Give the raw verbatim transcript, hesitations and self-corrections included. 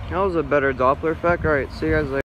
That was a better Doppler effect. Alright, see you guys later.